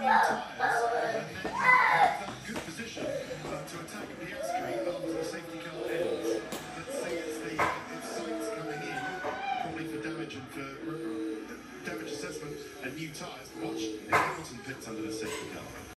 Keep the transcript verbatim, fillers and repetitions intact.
tyres, and then that good position uh, to attack Piastri after the safety car ends. Let's see, it's the it's sights coming in, probably for damage and for uh, damage assessment and new tyres. Watch if Hamilton pits under the safety car.